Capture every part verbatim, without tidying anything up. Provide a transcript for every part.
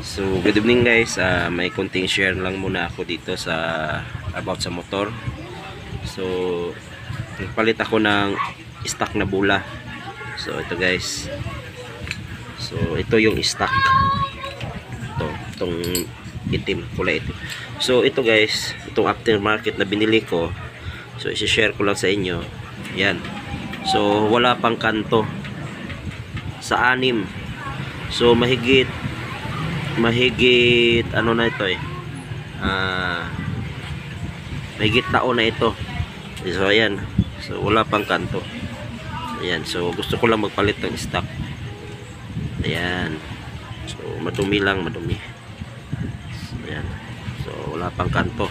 So, good evening guys. Uh, may konting share lang muna ako dito sa about sa motor. So, nagpalit ako ng stock na bula. So, ito guys. So, ito yung stock. Ito, itong itim, kulay itim. So, ito guys, itong aftermarket na binili ko. So, isi-share ko lang sa inyo. Yan. So, wala pang kanto sa anim. So, mahigit mahigit ano na ito eh ah mahigit taon na ito. So ayan, so wala pang kanto. Ayan, so gusto ko lang magpalit ng stock. Ayan, so madumi lang, madumi. So, ayan, so wala pang kanto.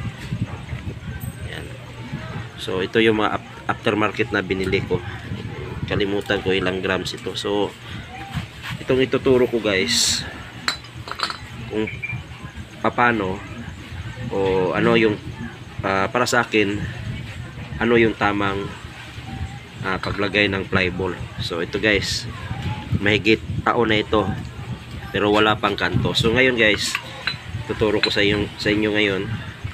Ayan, so ito yung mga aftermarket na binili ko. Kalimutan ko ilang grams ito. So itong ituturo ko guys kung paano o ano yung uh, para sa akin ano yung tamang uh, paglagay ng flyball. So ito guys, mahigit taon na ito pero wala pang kanto. So ngayon guys, tuturo ko sa inyo, sa inyo ngayon.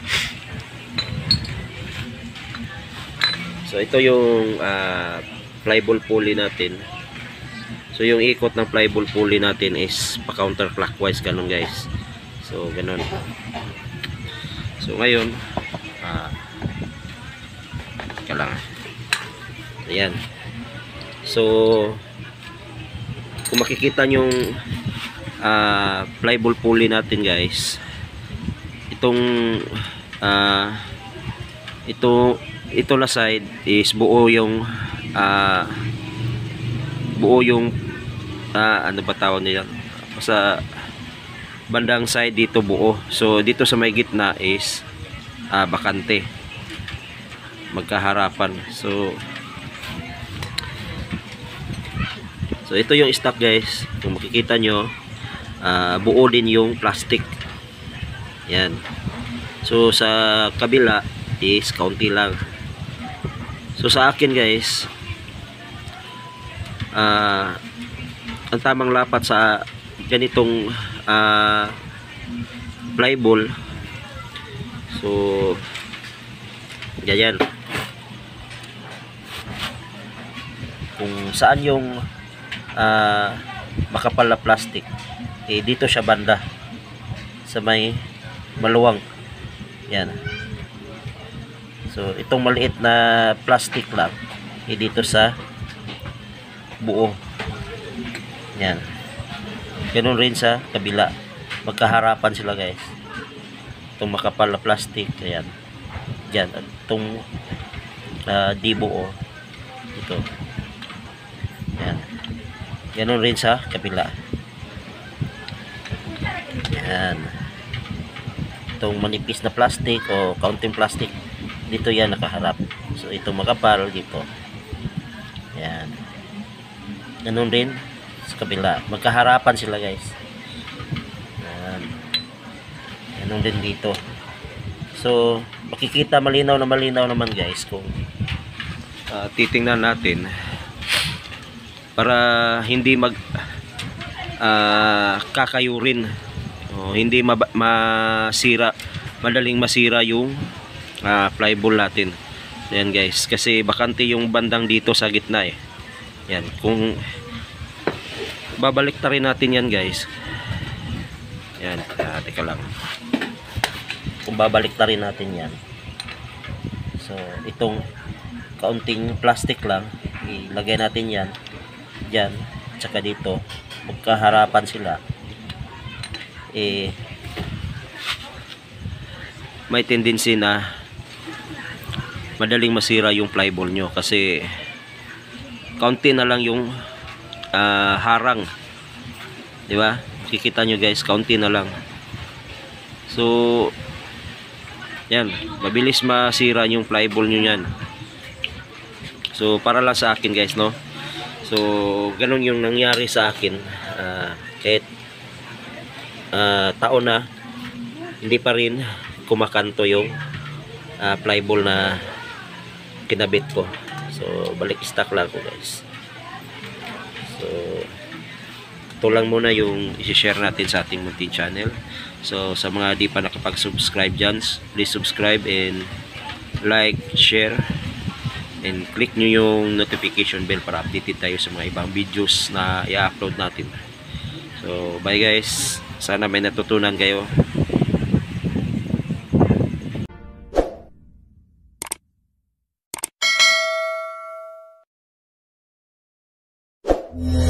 So ito yung uh, flyball pulley natin. So yung ikot ng flyball pulley natin is pa counterclockwise, ganun guys. So ganun. So ngayon ah kailangan. Ayan. So kung makikita yung ah, flyball pulley natin guys, itong ah, ito ito na side is buo yung ah, buo yung uh, ano ba tawag nila sa bandang side dito buo. So dito sa may gitna is uh, bakante, magkaharapan. So so ito yung stock guys. Kung makikita nyo, uh, buo din yung plastic. Yan. So sa kabila is kaunti lang. So sa akin guys, uh, ang tamang lapat sa ganitong uh, flyball, so ganyan, kung saan yung uh, makapal na plastic, eh dito siya banda sa may maluwang. Yan. So itong maliit na plastic lang eh dito sa buo. Yan. Ganun rin sa kabila. Magkaharapan sila guys. Itong makapal na plastic. Ayan. Diyan. At itong uh, di buo. Ito. Yan. Ganun rin sa kabila. Yan. Itong manipis na plastic o kaunting plastic, dito yan nakaharap. So itong makapal dito. Yan. Ganun rin sa kabila. Magkaharapan sila guys. Yan. Ganun din dito. So makikita malinaw na malinaw naman guys kung uh, titingnan natin para hindi mag uh, kakayurin o hindi ma masira, madaling masira yung uh, flyball natin. Yan guys, kasi bakante yung bandang dito sa gitna eh. Yan, kung babalik ta rin natin yan guys. Yan, uh, teka lang. Kung babalik ta rin natin yan. So, itong kaunting plastic lang, ilagay natin yan. Diyan, tsaka dito. Magkaharapan sila. Eh, may tendency na madaling masira yung flyball nyo kasi kaunti na lang yung uh, harang, di ba? Kikita nyo guys, kaunti na lang. So yan, mabilis masira yung flyball nyo yan. So para lang sa akin guys, no? So ganun yung nangyari sa akin. uh, kahit uh, taon na hindi pa rin kumakanto yung uh, flyball na kinabit ko. So balik stock lang ko guys. So ito lang muna yung i-share natin sa ating munting channel. So sa mga di pa nakapag-subscribe dyan, please subscribe and like, share, and click nyo yung notification bell para updated tayo sa mga ibang videos na i-upload natin. So bye guys, sana may natutunan kayo. Yeah.